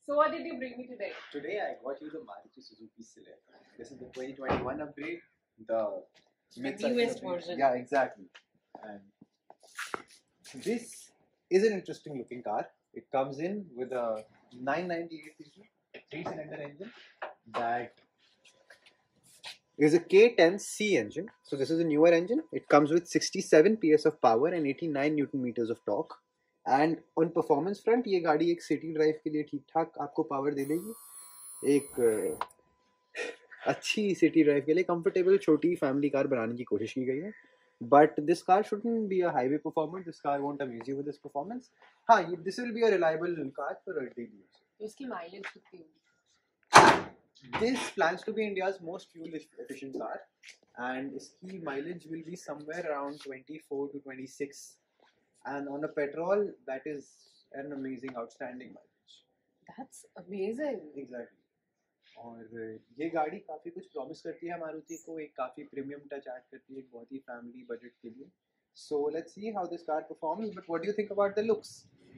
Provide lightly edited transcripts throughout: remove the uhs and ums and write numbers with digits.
So what did you bring me today? Today I got you the Maruti Suzuki Celerio. This is the 2021 upgrade, the newest version. Yeah, exactly. And this is an interesting looking car. It comes in with a 998cc 3-cylinder engine that is a K10C engine. So this is a newer engine. It comes with 67 PS of power and 89 Newton meters of torque. And on performance front, ये गाड़ी एक city drive के लिए ठीक ठाक आपको power दे देगी. एक अच्छी सिटी ड्राइव के लिए कंफर्टेबल छोटी फैमिली कार बनाने की कोशिश की गई है. But this car shouldn't be a highway performer. This car won't amuse you with this performance. हाँ, this will be a reliable car for a daily use. इसकी माइलेज कितनी होगी? This plans to be India's most fuel efficient car, and its mileage will be somewhere around 24 to 26. And on a petrol, that is an amazing, outstanding mileage. That's amazing. Exactly. और ये गाड़ी काफ़ी कुछ promise करती है मारुति को, एक काफ़ी प्रीमियम टच ऐड करती है, एक बहुत ही फैमिली बजट के लिए. So let's see how this car performs. But what do you think about the looks?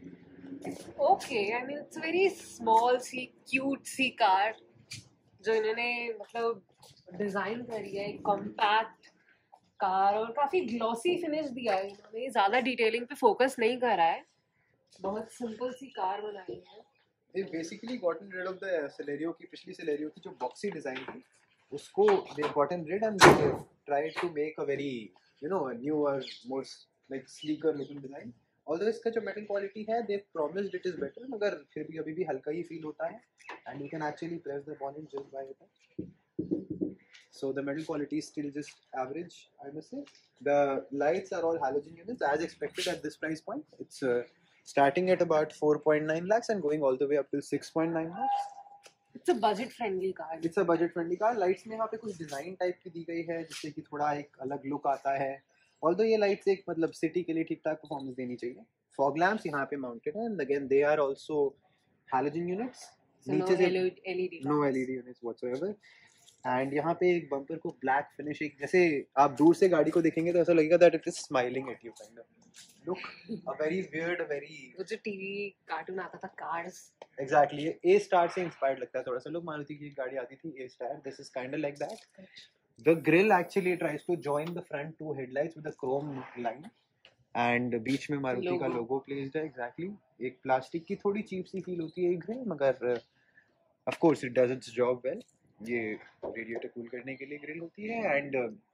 Okay, I mean it's a very small सी cute सी कार जो इन्होंने मतलब डिजाइन करी है, एक कॉम्पैक्ट कार और काफी ग्लॉसी फिनिश दिया है इन्होंने. ज्यादा डिटेलिंग पे फोकस नहीं करा है, बहुत सिंपल सी कार बनाई है. They've basically gotten rid of the Celerio की पिछली Celerio की जो boxy design थी, उसको they've gotten rid and they've tried to make a very a newer, more like sleeker looking design. Although इसका जो metal quality है, they've promised it is better, मगर फिर भी अभी भी हल्का ही feel होता है, and you can actually press the bonnet just by it. So the metal quality is still just average, I must say. The lights are all halogen units as expected at this price point. It's starting at about 4.9 lakhs and going all the way up to 6.9 lakhs. It's a budget friendly car. It's a budget friendly car. Lights में यहाँ पे कुछ design type की दी गई है जिससे कि थोड़ा एक अलग look आता है. Although ये lights एक मतलब city के लिए ठीक ठाक performance देनी चाहिए. Fog lamps यहाँ पे mounted हैं and again they are also halogen units. So no LED. No LED units whatsoever. And यहाँ पे एक बम्पर को ब्लैक फिनिश, एक जैसे आप दूर से गाड़ी को देखेंगे तो ऐसा लगेगा that it is smiling at you kind of look a very weird, very वो जो टीवी कार्टून आता था कार्स, एग्जैक्टली ए स्टार से इंस्पायर्ड लगता है थोड़ा सा. लोग मारुति की एक गाड़ी आती थी A star, this is kind of like that. The grill actually tries to join the front two headlights with a chrome line and बीच में मारुति का लोगो प्लेस्ड है. एग्जैक्टली एक प्लास्टिक की थोड़ी चीप सी फील होती है ग्रिल, मगर of course it does its job well. ये रेडिएटर कूल करने के लिए ग्रिल होती है. And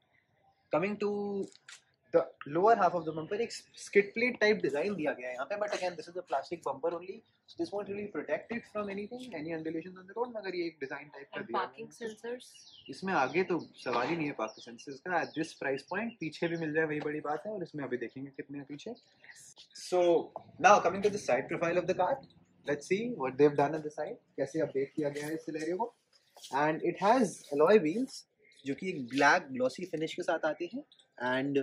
coming to the lower half of the bumper, एक स्किड प्लेट टाइप डिजाइन दिया गया है यहाँ पे, but again this is a plastic bumper only, so this won't really protect it from anything, any undulations on the road, मगर ये एक design type का दिया है. पार्किंग सेंसर्स इसमें आगे तो सवाल ही नहीं है पार्किंग सेंसर्स का एट दिस प्राइस पॉइंट. पीछे भी मिल जाए वही बड़ी बात है, और इसमें अभी देखेंगे कितने हैं पीछे. So now coming to the side profile of the car, let's see what they have done at the side, कैसे अपडेट किया गया है इस Celerio को. And it has alloy wheels जो कि एक black glossy finish के साथ आती हैं, and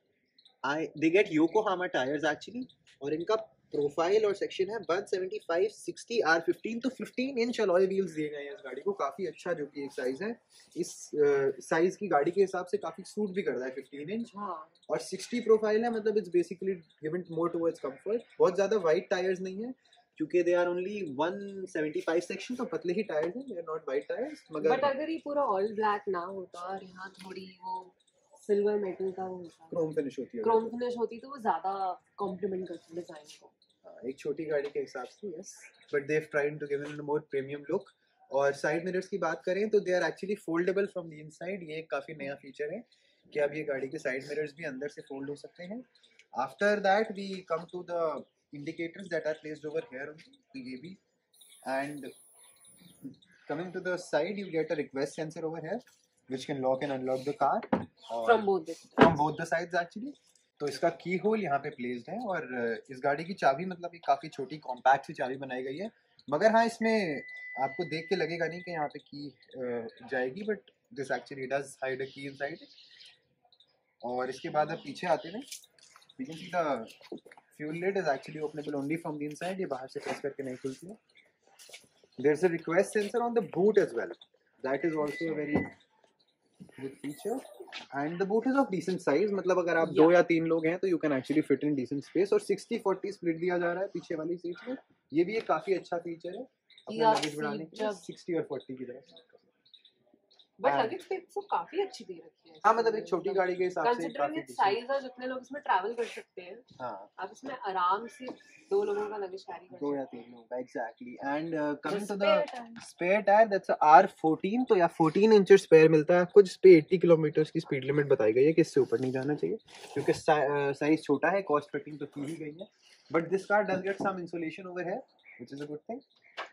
they get Yokohama tires actually, और इनका प्रोफाइल और सेक्शन है 175 60 R15, तो 15 इंच alloy wheels दिए गए हैं इस गाड़ी को. काफ़ी अच्छा जो कि एक साइज है, इस साइज की गाड़ी के हिसाब से काफ़ी सूट भी करता है 15 इंच. और 60 प्रोफाइल है, मतलब it's basically given more towards comfort. बहुत ज़्यादा वाइड टायर्स नहीं है क्योंकि दे आर ओनली 175 सेक्शन, तो पतले ही टायर्स हैं, they are not wide tyres. मगर बट अगर ये पूरा ऑल ब्लैक ना होता और यहाँ थोड़ी वो सिल्वर मेटल का होता, क्रोम फिनिश होती है, क्रोम फिनिश होती, तो वो ज्यादा कॉम्प्लीमेंट करती डिजाइन को. एक छोटी गाड़ी के हिसाब से yes, but they have tried to give it a more premium look. और साइड मिरर्स की बात करें तो they are actually foldable from the inside. ये एक काफ़ी नया फीचर है कि अब ये गाड़ी के साइड मिरर्स भी अंदर से फोल्ड हो सकते हैं. After that we come to the indicators that are placed over here on the AV, and coming to the side you get a request sensor over here which can lock and unlock the car from both the sides actually. तो इसका की whole यहाँ पे placed है, और इस गाड़ी की चाबी मतलब एक काफ़ी छोटी कॉम्पैक्ट सी चाबी बनाई गई है, मगर हाँ इसमें आपको देख के लगेगा नहीं कि यहाँ पे की जाएगी, but this actually does hide a key inside. और इसके बाद अब पीछे आते हैं, you can see the fuel lid is actually openable only from the inside. ये बाहर से प्रेस करके नहीं खुलती है. There's a request sensor on the boot as well. That is also a very good feature. And the boot is of decent size. मतलब अगर आप 2 या 3 लोग हैं तो you can actually fit in decent space. और 60-40 split दिया जा रहा है पीछे वाली सीट में. ये भी एक काफ़ी अच्छा फीचर है. अपना लगेज बढ़ाने के लिए 60 और 40 की तरह। बट लगेज स्पेस तो काफी अच्छी दे रखी है। हाँ मतलब एक छोटी गाड़ी के हिसाब से काफी साइज और जितने लोग इसमें ट्रैवल कर सकते हैं, हाँ आप इसमें आराम से 2 लोगों का लगेज कैरी कर सकते हैं, 2 या 3 लोगों का exactly. And coming to the spare tyre, that's R14, तो या 14 इंच स्पेयर मिलता है आपको, जिस पे 80 किलोमीटर की स्पीड लिमिट बताई गई है कि इससे ऊपर नहीं जाना चाहिए, क्योंकि साइज छोटा है, कॉस्ट कटिंग तो की ही गई है। But this car does get some insulation over here, which is a good thing.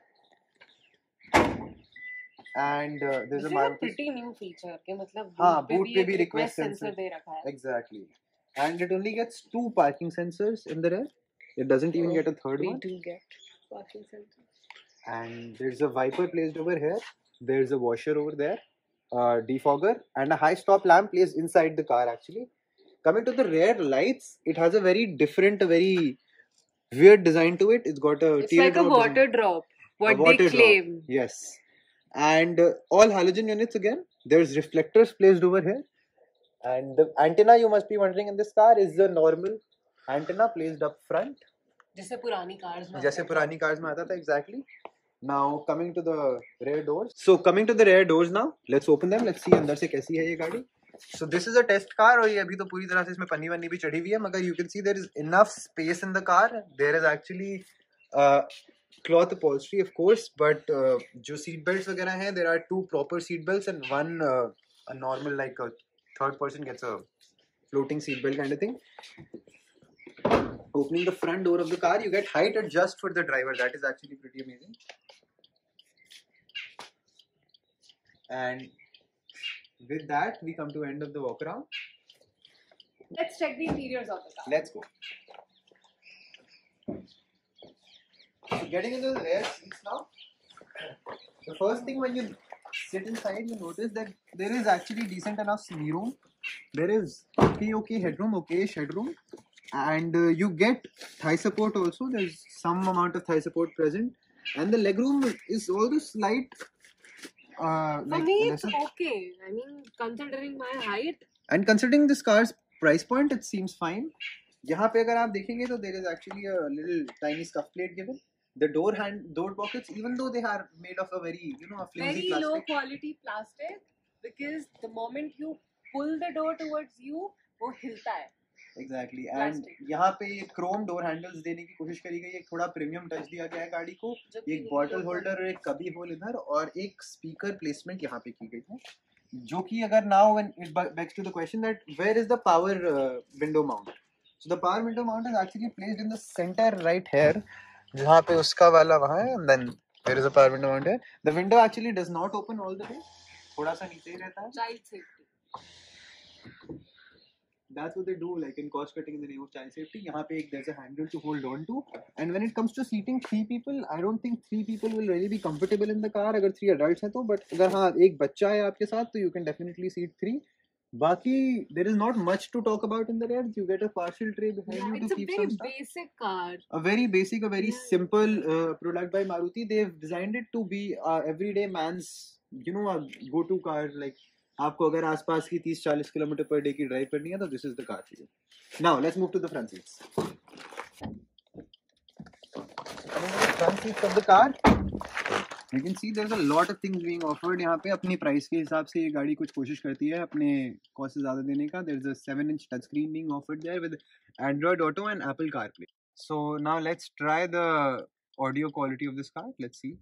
And there's a Maruti pretty new feature के मतलब boot पे भी request sensor दे रखा है। Exactly. And it only gets 2 parking sensors in the rear. It doesn't even get a third one. We do get parking sensors. And there's a wiper placed over here. There's a washer over there, defogger, and a high stop lamp placed inside the car actually. Coming to the rear lights, it has a very different, very weird design to it. It's got a It's like a water drop. What they claim. Yes. And all halogen units again. There's reflectors placed over here, and the antenna, you must be wondering, in this car is the normal antenna placed up front, जैसे पुरानी cars में आता था exactly. Now coming to the rear doors. So coming to the rear doors now, let's open them. Let's see अंदर से कैसी है ये गाड़ी. So this is a test car और ये अभी तो पूरी तरह से इसमें पन्नी वन्नी भी चढ़ी हुई है, मगर you can see there is enough space in the car. There is actually cloth upholstery of course, but जो seat belts वगैरह हैं, there are 2 proper seat belts and one a normal, like a third person gets a floating seat belt kind of thing. Opening the front door of the car, you get height adjust for the driver. That is actually pretty amazing. And with that we come to end of the walk around. Let's check the interiors of the car. Let's go. So getting into the rear seats now, the first thing when you sit inside, you notice that there is actually decent enough knee room. There is okay headroom, okayish headroom, and you get thigh support also. There's some amount of thigh support present, and the legroom is also slight. For me, it's okay. I mean, considering my height and considering this car's price point, it seems fine. यहाँ पे अगर आप देखेंगे तो there is actually a little tiny scuff plate given. The door pockets, even though they are made of a very, a flimsy very plastic. low quality plastic, because the moment you pull the door towards you, वो हिलता है. Exactly. And यहाँ पे ये chrome door handles देने की कोशिश करी गई है, एक थोड़ा premium touch दिया गया है गाड़ी को, एक bottle holder और एक cubby hole इधर और एक speaker placement यहाँ पे की गई है, जो कि अगर now when it begs to the question that where is the power window mount. So the power window mount is actually placed in the center right here, जहाँ पे उसका वाला वहाँ है, and then there is a power window mount here. The window actually does not open all the way, थोड़ा सा नीचे ही रहता है. Child safety. That's what they do, like in cost cutting in the name of child safety. यहाँ पे एक there's a handle to hold on to, and when it comes to seating 3 people, I don't think 3 people will really be comfortable in the car. अगर 3 adults हैं तो, but अगर हाँ एक बच्चा है आपके साथ तो you can definitely seat 3. बाकी there is not much to talk about in the rear. You get a partial tray behind you to keep some stuff. It's a very basic car. A very basic, a very simple product by Maruti. They've designed it to be everyday man's, a go-to car. Like आपको अगर आसपास की 30-40 kilometre per day की drive करनी है तो this is the car for you. Now let's move to the front seats. Coming to the front seats of the car, you can see there's a lot of things being offered. यहाँ पे अपनी price के हिसाब से ये गाड़ी कुछ कोशिश करती है अपने कॉस्ट से ज़्यादा देने का. There's a 7-inch touchscreen being offered there with Android Auto and Apple CarPlay. So now let's try the audio quality of this car. Let's see.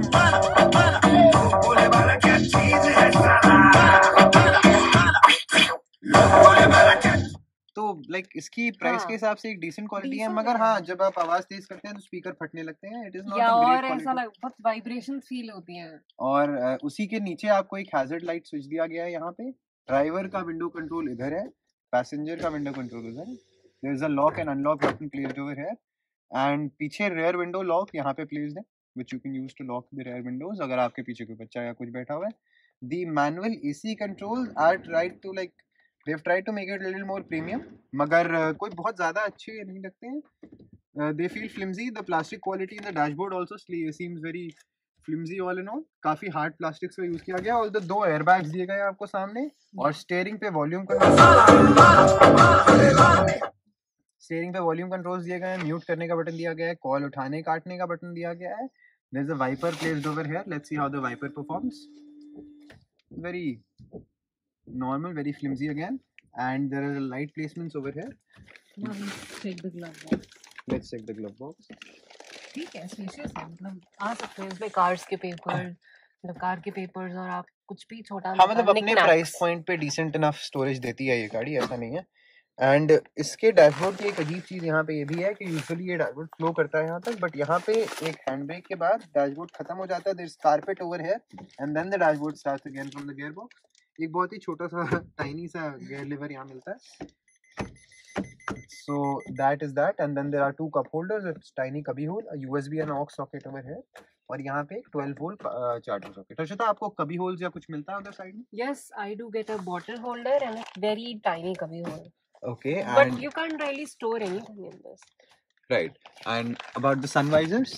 तो लाइक इसकी प्राइस के हिसाब से एक डिसेंट क्वालिटी है, मगर हाँ जब आप आवाज तेज करते हैं तो स्पीकर फटने लगते हैं. It is not a great quality, ऐसा बहुत वाइब्रेशंस फील होती हैं. और उसी के नीचे आपको एक हैजर्ड लाइट स्विच दिया गया है. यहाँ पे ड्राइवर का विंडो कंट्रोल इधर है, पैसेंजर का विंडो कंट्रोल उधर है. There is a lock and unlock button placed over here, and पीछे रियर विंडो लॉक यहाँ पे प्लेस्ड है, which you can use to lock the rear windows अगर आपके पीछे कोई बच्चा या कुछ बैठा हुआ है. The manual AC controls are tried to like they've tried to make it a little more premium, मगर कोई बहुत ज़्यादा अच्छे नहीं लगते हैं. They feel flimsy. The plastic quality in the dashboard also seems very flimsy all in all. काफ़ी hard plastics का यूज़ किया गया, और the 2 airbags दिए गए आपको सामने, और steering पे वॉल्यूम कंट्रोल्स दिए गए हैं, म्यूट करने का बटन दिया गया है, कॉल उठाने काटने का बटन दिया गया है. There's a Viper placed over here. Let's see how the Viper performs. Very normal, very flimsy again. And there are light placements over here. Now let's check the glove box. Let's check the glove box. ठीक है, spacious है, मतलब आ सकते हैं इसमें cars के paper, मतलब car के पेपर्स और आप कुछ भी छोटा हाँ मतलब अपने प्राइस पॉइंट पे डिसेंट इनफ स्टोरेज देती है ये गाड़ी, ऐसा नहीं है. एंड इसके डैशबोर्ड की एक अजीब चीज यहाँ पे ये भी है कि यूजुअली ये डैशबोर्ड फ्लो करता है यहाँ तक, बट यहाँ पे एक हैंड ब्रेक के बाद डैशबोर्ड खत्म हो जाता है. There is carpet over here and then the dashboard starts again from the gear box. एक बहुत ही छोटा सा टाइनी सा गियर लीवर यहाँ मिलता है. So that is that, and then there are two cup holders. It's tiny cubby hole, a USB and aux socket over here, और यहाँ पे एक 12 volt charger socket. अर्षिता आपको cubby holes या कुछ मिलता है उधर साइड में? Yes, I do get a bottle holder and a very tiny cubby hole. Okay, but you can't really store anything in this. Right. And about the sun visors,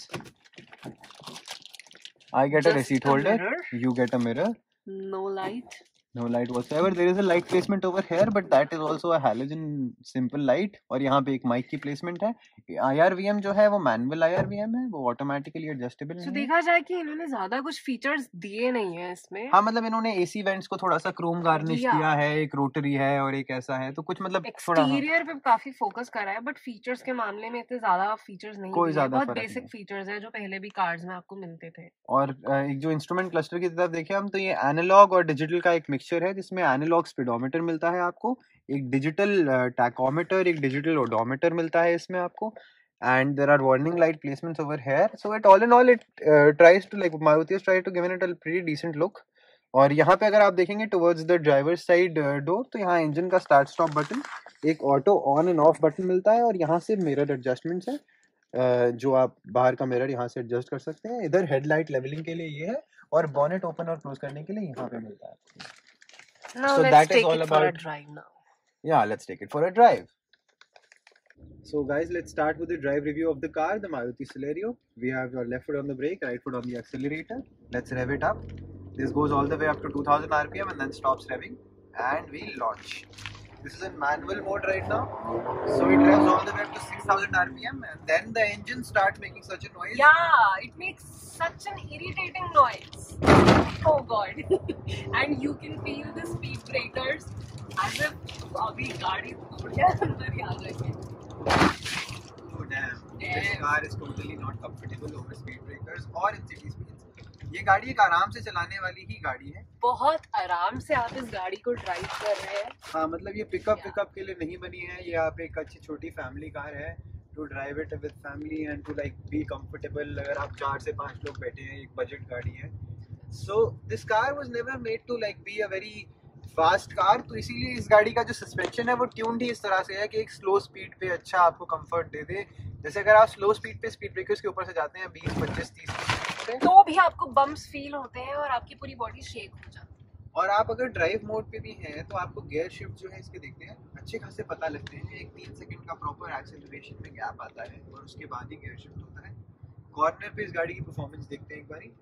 I get Just a receipt a holder. mirror. You get a mirror. No light. No light whatsoever. There is a light placement over here, but that is also a halogen simple light. और यहाँ पे एक mic की placement है. IRVM जो है वो manual IRVM है, वो automatically adjustable नहीं है. देखा जाए कि इन्होंने ज्यादा कुछ फीचर्स दिए नहीं है इसमें. हाँ मतलब इन्होंने AC वेंट्स को थोड़ा सा क्रोम गार्निश किया है, एक रोटरी है और एक ऐसा है, तो कुछ मतलब एक्सटीरियर पे काफी फोकस करा है, बट फीचर्स के मामले में इतने ज्यादा फीचर्स नहीं कोई ज्यादा बहुत बेसिक फीचर्स है जो पहले भी कार्स में आपको मिलते थे. और एक जो इंस्ट्रूमेंट क्लस्टर की तरफ देखें हम, तो ये एनालॉग और डिजिटल का एक मिक्सचर है, जिसमें एनालॉग स्पीडोमीटर मिलता है आपको, एक डिजिटल टैकोमीटर, एक डिजिटल ओडोमीटर मिलता है इसमें आपको, and there are warning light placements over here. So it all in all it tries to, like Maruti has tried to give it a pretty decent look. और यहाँ पे अगर आप देखेंगे towards the driver's side door, तो यहाँ engine का start stop button, एक auto on and off button मिलता है, और यहाँ से मिरर एडजस्टमेंट्स है, जो आप बाहर का मिरर यहाँ से एडजस्ट कर सकते हैं. इधर हेडलाइट लेवलिंग के लिए ये है, और बॉनेट ओपन और क्लोज करने के लिए यहाँ पे मिलता है. Now so let's take it for a drive now. Yeah, let's take it for a drive. So guys, let's start with the drive review of the car, the Maruti Celerio. We have your left foot on the brake, right foot on the accelerator. Let's rev it up. This goes all the way up to 2000 RPM and then stops revving, and we launch. This is in manual mode right now, so it revs all the way up to 6000 RPM, and then the engine starts making such a noise. Yeah, it makes such an irritating noise. Oh god. And you can feel the speed breakers as if abhi gaadi tod ke andar hi aa gayi. Oh damn, this car is totally not comfortable over speed breakers or in city speeds. ये गाड़ी एक आराम से चलाने वाली ही गाड़ी है. बहुत आराम से आप इस गाड़ी को ड्राइव कर रहे हैं. हाँ मतलब ये पिकअप के लिए नहीं बनी है, ये आप एक अच्छी छोटी फैमिली कार है, to drive it with family and to like be comfortable. अगर आप 4 से 5 लोग बैठे हैं, एक बजट गाड़ी है. So this car was never made to like be a very fast car, तो इसीलिए इस गाड़ी का जो सस्पेंशन है वो ट्यून्ड ही इस तरह से है कि एक स्लो स्पीड पे अच्छा आपको कंफर्ट दे दे. जैसे अगर आप स्लो स्पीड पे स्पीड ब्रेकर्स के ऊपर से जाते हैं 20, 25, 30 पे, तो भी आपको बम्प्स फील होते हैं और आपकी पूरी बॉडी शेक हो जाती है. और आप अगर ड्राइव मोड पे भी हैं तो आपको गियर शिफ्ट जो है इसके देखते हैं अच्छे खासे पता लगते हैं. एक 3 सेकंड का प्रॉपर एक्सेलरेशन में गैप आता है और उसके बाद ही गियर शिफ्ट होता है. कॉर्नर पे इस गाड़ी की परफॉर्मेंस देखते हैं एक बारी.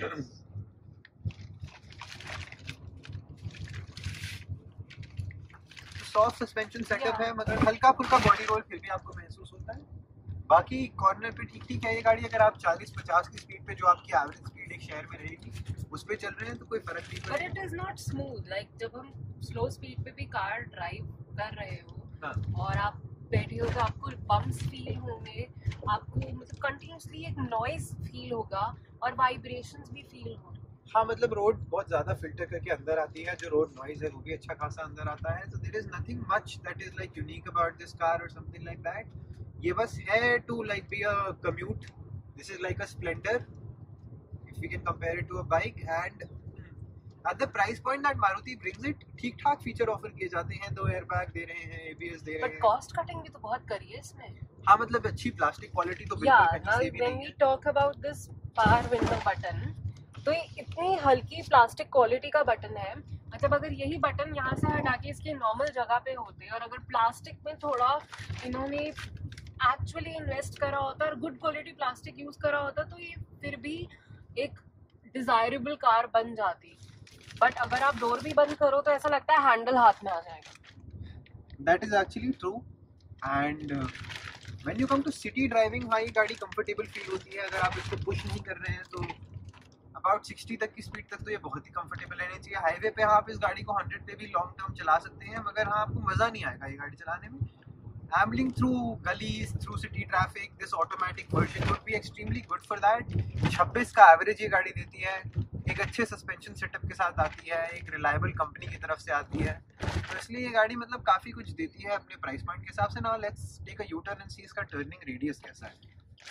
सॉफ्ट सस्पेंशन सेटअप है, मगर हल्का फुल्का बॉडी रोल फिर भी आपको महसूस होता है. बाकी कॉर्नर पे ठीक है ये गाड़ी. अगर आप 40-50 की स्पीड पे, जो आपकी एवरेज स्पीड एक शहर में रहेगी, उस पे चल रहे हैं तो कोई फर्क नहीं पड़ेगा. But it is not smooth. Like जब हम स्लो स्पीड पे भी कार ड्राइव कर रहे हो, हाँ. और आप बैठे हो तो आपको बम्प्स फील होंगे, आपको मतलब कंटिन्यूसली एक नॉइज फील होगा और वाइब्रेशंस भी फील होंगे. हाँ मतलब रोड बहुत ज़्यादा फिल्टर करके अंदर आती है, जो रोड नॉइज है वो भी अच्छा खासा अंदर आता है. तो there is nothing much that is like unique about this car और समथिंग लाइक दैट. ये बस है to like be a commute. This is like a Splendor if we can compare it to a bike, and at the price point that Maruti brings it, ठीक ठाक feature offer किए जाते हैं. 2 airbag दे रहे हैं, ABS दे रहे हैं. बट कॉस्ट कटिंग भी तो बहुत करी है इसमें. हाँ मतलब अच्छी प्लास्टिक क्वालिटी तो बिल्कुल कहीं से भी नहीं है. When we talk about this power window button, तो ये इतनी हल्की प्लास्टिक क्वालिटी का बटन है. मतलब अगर यही बटन यहाँ से हटा के इसके नॉर्मल जगह पे होते और अगर प्लास्टिक में थोड़ा इन्होंने एक्चुअली इन्वेस्ट करा होता और गुड क्वालिटी प्लास्टिक यूज करा होता, तो ये फिर भी एक डिजायरेबल कार बन जाती. बट अगर आप डोर भी बंद करो तो ऐसा लगता है हैंडल हाथ में आ जाएगा. That is actually true, and when you come to city driving, हाँ ये गाड़ी कंफर्टेबल फील होती है। अगर आप इसको पुश नहीं कर रहे हैं तो अबाउट 60 तक की स्पीड तक तो ये बहुत ही कंफर्टेबल रहनी चाहिए। हाईवे पे आप इस गाड़ी को 100 पे भी लॉन्ग टर्म चला सकते हैं, मगर हाँ आपको मज़ा नहीं आएगा ये गाड़ी चलाने में। Ambling through gullies, through city traffic, this automatic version would be extremely good for that. 26 का एवरेज ये गाड़ी देती है, एक अच्छे सस्पेंशन सेटअप के साथ आती है, एक रिलायबल कंपनी की तरफ से आती है, तो इसलिए ये गाड़ी मतलब काफ़ी कुछ देती है अपने प्राइस पॉइंट के हिसाब से। Now let's take a U turn and see इसका टर्निंग रेडियस कैसा है।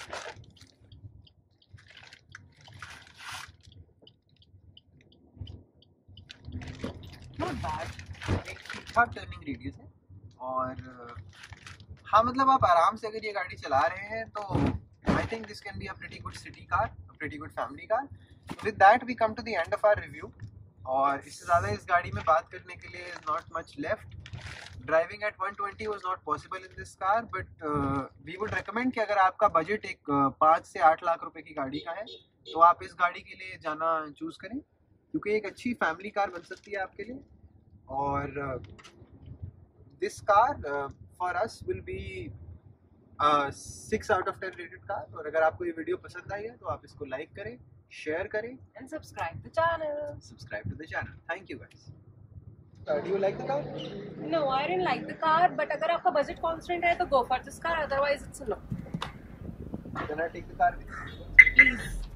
नॉट बैड, एक ठीक ठाक टर्निंग रेडियस है। और हाँ मतलब आप आराम से अगर ये गाड़ी चला रहे हैं तो I think this can be a pretty good city car, a pretty good family car. With that we come to the end of our review, और इससे ज़्यादा इस गाड़ी में बात करने के लिए is not much left. Driving at 120 was not possible in this car, but we would recommend कि अगर आपका बजट एक 5 से 8 लाख रुपए की गाड़ी का है तो आप इस गाड़ी के लिए जाना चूज़ करें, क्योंकि एक अच्छी फैमिली कार बन सकती है आपके लिए। और this car for us will be a 6 out of 10 rated car। और अगर आपको ये वीडियो पसंद आई है तो आप इसको लाइक करें, शेयर करें and subscribe the channel. subscribe to the channel. Thank you guys. Do you like the car? No, I didn't like the car, but अगर आपका budget constant है तो go for this car, otherwise it's a no. Then I take the car with you. Please.